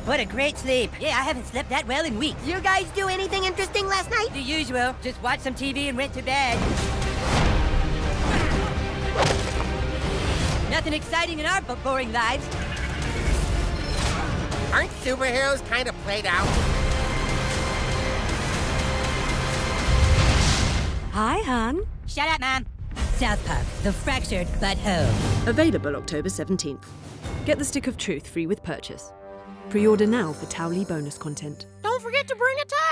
What a great sleep. Yeah, I haven't slept that well in weeks. You guys do anything interesting last night? The usual. Just watch some TV and went to bed. Nothing exciting in our boring lives. Aren't superheroes kind of played out? Hi, hon. Shut up, Mom. South Park, the fractured but whole. Available October 17th. Get the Stick of Truth free with purchase. Pre-order now for Towley bonus content. Don't forget to bring a towel.